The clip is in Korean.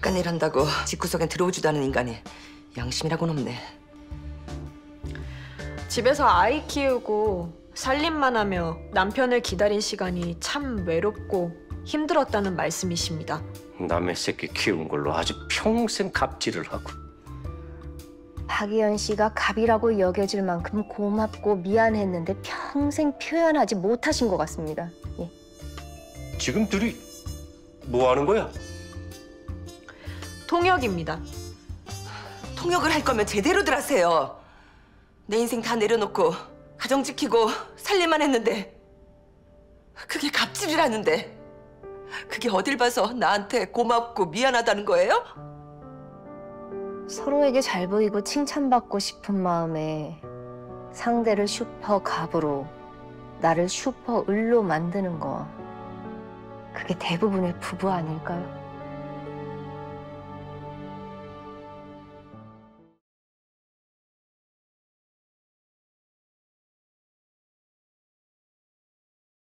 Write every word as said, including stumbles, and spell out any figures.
바깥 일 한다고 집구석엔 들어오지도 않은 인간이 양심이라고는 없네. 집에서 아이 키우고 살림만 하며 남편을 기다린 시간이 참 외롭고 힘들었다는 말씀이십니다. 남의 새끼 키운 걸로 아주 평생 갑질을 하고. 박희연 씨가 갑이라고 여겨질 만큼 고맙고 미안했는데 평생 표현하지 못하신 것 같습니다. 예. 지금 둘이 뭐 하는 거야? 통역입니다. 통역을 할 거면 제대로들 하세요. 내 인생 다 내려놓고 가정 지키고 살림만 했는데 그게 갑질이라는데 그게 어딜 봐서 나한테 고맙고 미안하다는 거예요? 서로에게 잘 보이고 칭찬받고 싶은 마음에 상대를 슈퍼 갑으로 나를 슈퍼 을로 만드는 거, 그게 대부분의 부부 아닐까요?